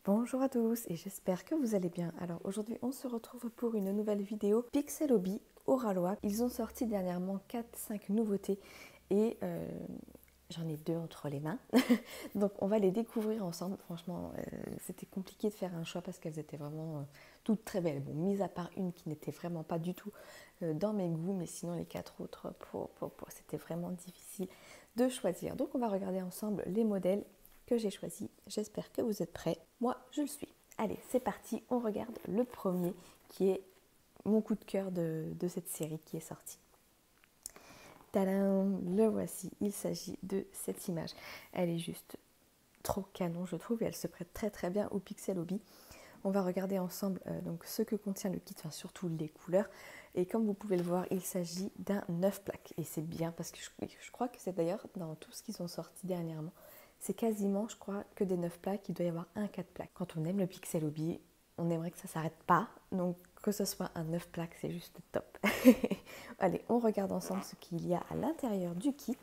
Bonjour à tous et j'espère que vous allez bien. Alors aujourd'hui on se retrouve pour une nouvelle vidéo Pixel Hobby Oralois. Ils ont sorti dernièrement 4-5 nouveautés et j'en ai deux entre les mains. Donc on va les découvrir ensemble. Franchement c'était compliqué de faire un choix parce qu'elles étaient vraiment toutes très belles. Bon, mis à part une qui n'était vraiment pas du tout dans mes goûts, mais sinon les quatre autres, c'était vraiment difficile de choisir. Donc on va regarder ensemble les modèles que j'ai choisi. J'espère que vous êtes prêts. Moi, je le suis. Allez, c'est parti. On regarde le premier qui est mon coup de cœur de cette série qui est sortie. Tadam, le voici. Il s'agit de cette image. Elle est juste trop canon, je trouve, et elle se prête très très bien au Pixel Hobby. On va regarder ensemble donc ce que contient le kit, enfin surtout les couleurs. Et comme vous pouvez le voir, il s'agit d'un 9 plaques. Et c'est bien parce que je crois que c'est d'ailleurs dans tout ce qu'ils ont sorti dernièrement, c'est quasiment, je crois, que des 9 plaques. Il doit y avoir un 4 plaques. Quand on aime le Pixel Hobby, on aimerait que ça ne s'arrête pas. Donc que ce soit un 9 plaques, c'est juste top. Allez, on regarde ensemble ce qu'il y a à l'intérieur du kit.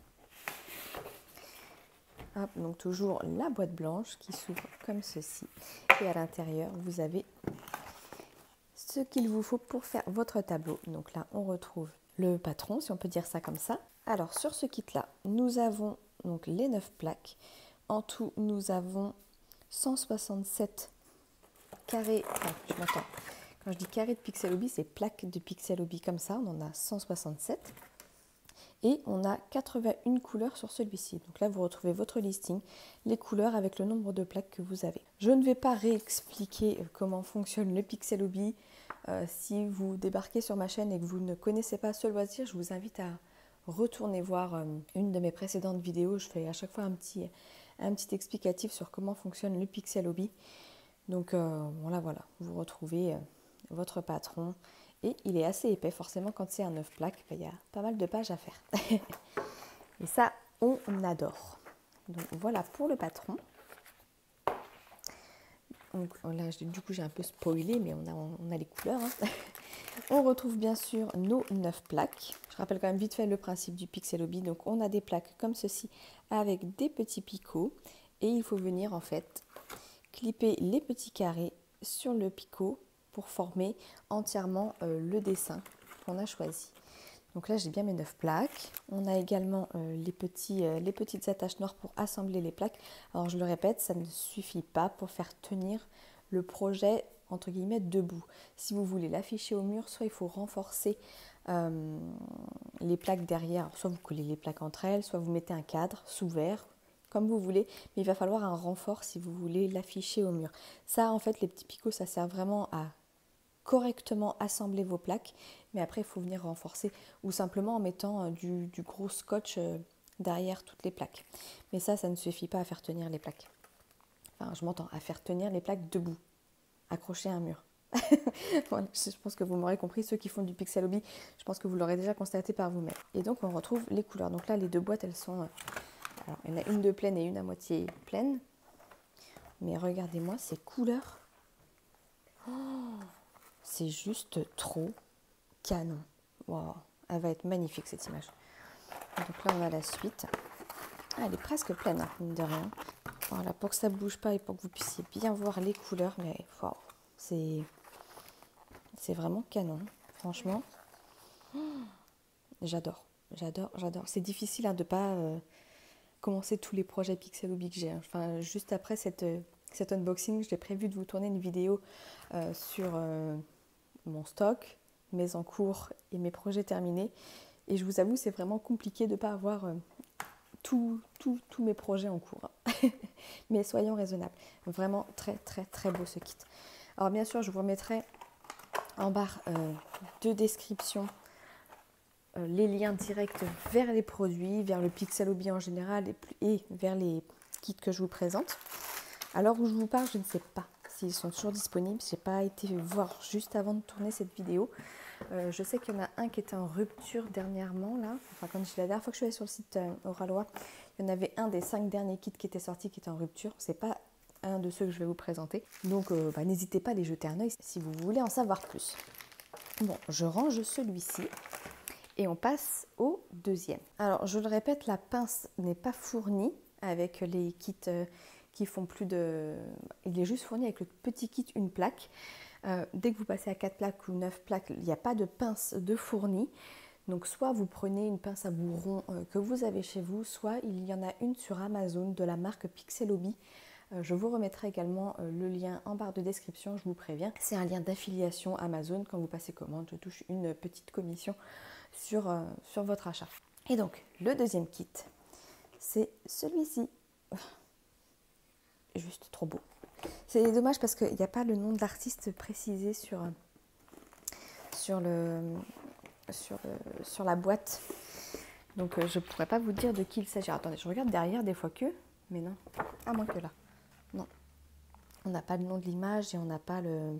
Hop, donc toujours la boîte blanche qui s'ouvre comme ceci. Et à l'intérieur, vous avez ce qu'il vous faut pour faire votre tableau. Donc là, on retrouve le patron, si on peut dire ça comme ça. Alors, sur ce kit-là, nous avons donc les 9 plaques. En tout, nous avons 167 carrés. Enfin, je m'entends. Quand je dis carré de Pixel Hobby, c'est plaques de Pixel Hobby comme ça. On en a 167. Et on a 81 couleurs sur celui-ci. Donc là, vous retrouvez votre listing, les couleurs avec le nombre de plaques que vous avez. Je ne vais pas réexpliquer comment fonctionne le Pixel Hobby. Si vous débarquez sur ma chaîne et que vous ne connaissez pas ce loisir, je vous invite à retourner voir une de mes précédentes vidéos. Je fais à chaque fois un petit explicatif sur comment fonctionne le Pixel Hobby. Donc voilà, vous retrouvez votre patron. Et il est assez épais, forcément quand c'est un 9 plaques, il y a pas mal de pages à faire. Et ça, on adore. Donc voilà pour le patron. Donc là, du coup, j'ai un peu spoilé, mais on a les couleurs. Hein. On retrouve bien sûr nos 9 plaques. Je rappelle quand même vite fait le principe du Pixel Hobby. Donc on a des plaques comme ceci avec des petits picots. Et il faut venir en fait clipper les petits carrés sur le picot pour former entièrement le dessin qu'on a choisi. Donc là, j'ai bien mes 9 plaques. On a également les petites attaches noires pour assembler les plaques. Alors je le répète, ça ne suffit pas pour faire tenir le projet entre guillemets debout. Si vous voulez l'afficher au mur, soit il faut renforcer les plaques derrière. Alors, soit vous collez les plaques entre elles, soit vous mettez un cadre sous verre, comme vous voulez, mais il va falloir un renfort si vous voulez l'afficher au mur. Ça, en fait, les petits picots, ça sert vraiment à correctement assembler vos plaques, mais après il faut venir renforcer ou simplement en mettant du gros scotch derrière toutes les plaques. Mais ça ne suffit pas à faire tenir les plaques. Enfin, je m'entends, à faire tenir les plaques debout, accrochées à un mur. Voilà, je pense que vous m'aurez compris, ceux qui font du Pixel Hobby, je pense que vous l'aurez déjà constaté par vous-même. Et donc on retrouve les couleurs. Donc là, les deux boîtes, elles sont... alors, il y en a une de pleine et une à moitié pleine. Mais regardez-moi ces couleurs. Oh, c'est juste trop canon. Wow, elle va être magnifique cette image. Donc là on a la suite. Ah, elle est presque pleine, hein, mine de rien. Voilà, pour que ça ne bouge pas et pour que vous puissiez bien voir les couleurs, mais wow, c'est vraiment canon, franchement. J'adore. C'est difficile hein, de ne pas commencer tous les projets Pixel Hobby que j'ai. Hein. Enfin, juste après cet unboxing, j'ai prévu de vous tourner une vidéo sur mon stock, mes en cours et mes projets terminés. Et je vous avoue, c'est vraiment compliqué de ne pas avoir tous mes projets en cours. Mais soyons raisonnables. Vraiment très très très beau ce kit. Alors bien sûr, je vous remettrai en barre de description les liens directs vers les produits, vers le Pixel Hobby en général et vers les kits que je vous présente. Alors où je vous parle, je ne sais pas s'ils sont toujours disponibles. Je n'ai pas été voir juste avant de tourner cette vidéo. Je sais qu'il y en a un qui était en rupture dernièrement là. Enfin, quand la dernière fois que je suis allée sur le site Oralois, il y en avait un des 5 derniers kits qui était sorti qui était en rupture. C'est pas un de ceux que je vais vous présenter. Donc n'hésitez pas à les jeter un œil si vous voulez en savoir plus. Bon, je range celui-ci et on passe au deuxième. Alors je le répète, la pince n'est pas fournie avec les kits qui font plus de... Il est juste fourni avec le petit kit une plaque. Dès que vous passez à 4 plaques ou 9 plaques, il n'y a pas de pince de fourni. Donc soit vous prenez une pince à bourron que vous avez chez vous, soit il y en a une sur Amazon de la marque Pixelobi. Je vous remettrai également le lien en barre de description, je vous préviens. C'est un lien d'affiliation Amazon. Quand vous passez commande, je touche une petite commission sur votre achat. Et donc, le deuxième kit, c'est celui-ci. Juste trop beau. C'est dommage parce qu'il n'y a pas le nom de l'artiste précisé sur la boîte. Donc je ne pourrais pas vous dire de qui il s'agit. Attendez, je regarde derrière des fois que, mais non, à moins que là. Non, on n'a pas le nom de l'image et on n'a pas le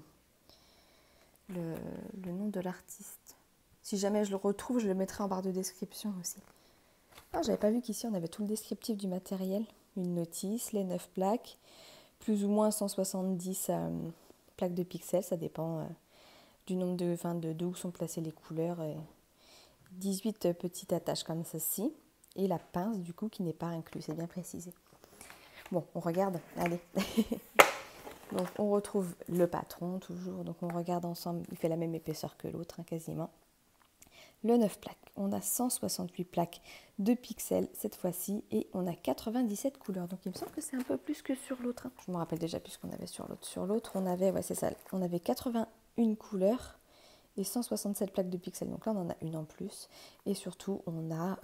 nom de l'artiste. Si jamais je le retrouve, je le mettrai en barre de description aussi. Ah, j'avais pas vu qu'ici on avait tout le descriptif du matériel. Une notice, les 9 plaques, plus ou moins 170 plaques de pixels, ça dépend du nombre de où sont placées les couleurs. 18 petites attaches comme ceci. Et la pince du coup qui n'est pas inclue, c'est bien précisé. Bon, on regarde, allez. Donc on retrouve le patron toujours, donc on regarde ensemble, il fait la même épaisseur que l'autre quasiment. Le 9 plaques, on a 168 plaques de pixels cette fois-ci et on a 97 couleurs. Donc il me semble que c'est un peu plus que sur l'autre. Je me rappelle déjà plus ce qu'on avait sur l'autre. Sur l'autre, on avait, ouais c'est ça, on avait 81 couleurs et 167 plaques de pixels. Donc là on en a une en plus et surtout on a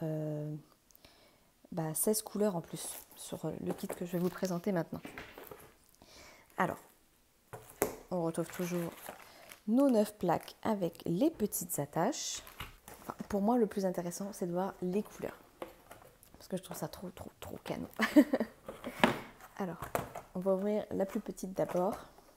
16 couleurs en plus sur le kit que je vais vous présenter maintenant. Alors, on retrouve toujours nos 9 plaques avec les petites attaches. Enfin, pour moi, le plus intéressant, c'est de voir les couleurs. Parce que je trouve ça trop canon. Alors, on va ouvrir la plus petite d'abord.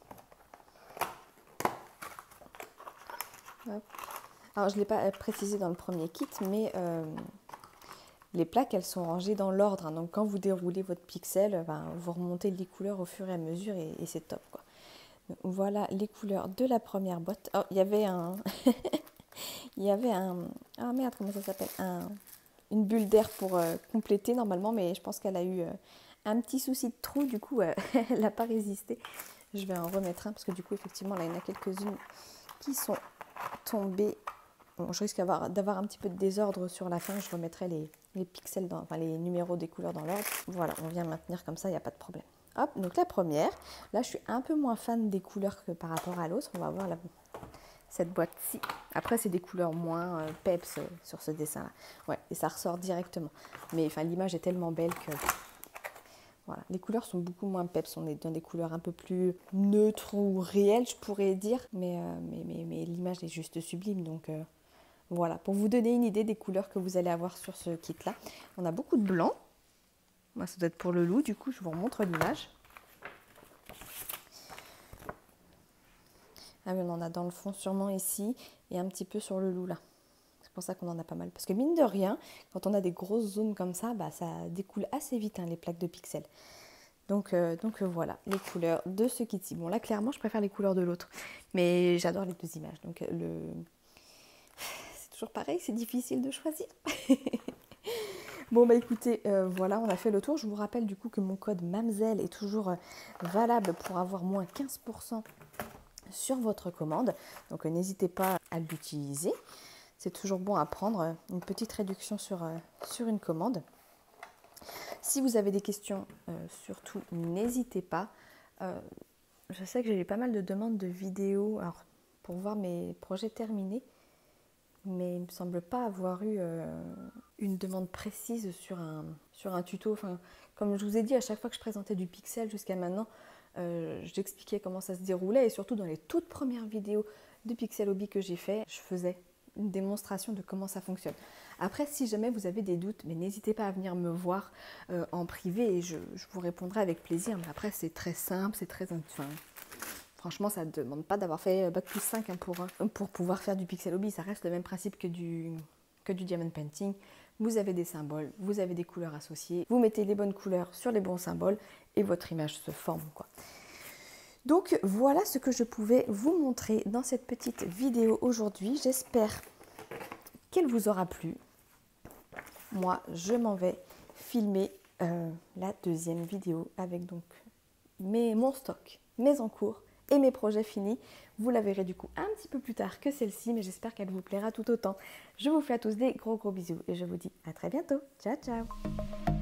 Alors, je ne l'ai pas précisé dans le premier kit, mais les plaques, elles sont rangées dans l'ordre. Donc, quand vous déroulez votre pixel, vous remontez les couleurs au fur et à mesure et c'est top, quoi. Donc, voilà les couleurs de la première boîte. Oh, il y avait un... Ah merde, comment ça s'appelle, une bulle d'air pour compléter normalement, mais je pense qu'elle a eu un petit souci de trou, du coup elle n'a pas résisté. Je vais en remettre un parce que du coup effectivement là il y en a quelques-unes qui sont tombées. Bon, je risque d'avoir un petit peu de désordre sur la fin, je remettrai les pixels, les numéros des couleurs dans l'ordre. Voilà, on vient maintenir comme ça, il n'y a pas de problème. Hop, donc la première, là je suis un peu moins fan des couleurs que par rapport à l'autre, on va voir cette boîte-ci. Après, c'est des couleurs moins peps sur ce dessin-là. Ouais, et ça ressort directement. Mais enfin, l'image est tellement belle que... Voilà, les couleurs sont beaucoup moins peps. On est dans des couleurs un peu plus neutres ou réelles, je pourrais dire. Mais l'image est juste sublime. Donc voilà, pour vous donner une idée des couleurs que vous allez avoir sur ce kit-là. On a beaucoup de blanc. Moi, ça doit être pour le loup. Du coup, je vous remontre l'image. Ah oui, on en a dans le fond sûrement ici et un petit peu sur le loup là. C'est pour ça qu'on en a pas mal. Parce que mine de rien, quand on a des grosses zones comme ça, ça découle assez vite les plaques de pixels. Donc voilà, les couleurs de ce kit-ci. Bon là clairement je préfère les couleurs de l'autre. Mais j'adore les deux images. Donc c'est toujours pareil, c'est difficile de choisir. Bon écoutez, voilà, on a fait le tour. Je vous rappelle du coup que mon code MAMZEL est toujours valable pour avoir moins 15% sur votre commande, donc n'hésitez pas à l'utiliser, c'est toujours bon à prendre, une petite réduction sur une commande. Si vous avez des questions, surtout n'hésitez pas. Je sais que j'ai eu pas mal de demandes de vidéos pour voir mes projets terminés, mais il ne me semble pas avoir eu une demande précise sur un tuto. Enfin, comme je vous ai dit, à chaque fois que je présentais du pixel jusqu'à maintenant, j'expliquais comment ça se déroulait et surtout dans les toutes premières vidéos de Pixelobi que j'ai fait, je faisais une démonstration de comment ça fonctionne. Après, si jamais vous avez des doutes, mais n'hésitez pas à venir me voir en privé et je vous répondrai avec plaisir. Mais après, c'est très simple, c'est très... Enfin, franchement, ça ne demande pas d'avoir fait Bac+5 pour pouvoir faire du Pixelobi. Ça reste le même principe que du diamond painting. Vous avez des symboles, vous avez des couleurs associées, vous mettez les bonnes couleurs sur les bons symboles et votre image se forme, quoi. Donc voilà ce que je pouvais vous montrer dans cette petite vidéo aujourd'hui. J'espère qu'elle vous aura plu. Moi, je m'en vais filmer la deuxième vidéo avec donc mon stock, mes encours et mes projets finis. Vous la verrez du coup un petit peu plus tard que celle-ci, mais j'espère qu'elle vous plaira tout autant. Je vous fais à tous des gros bisous et je vous dis à très bientôt. Ciao ciao.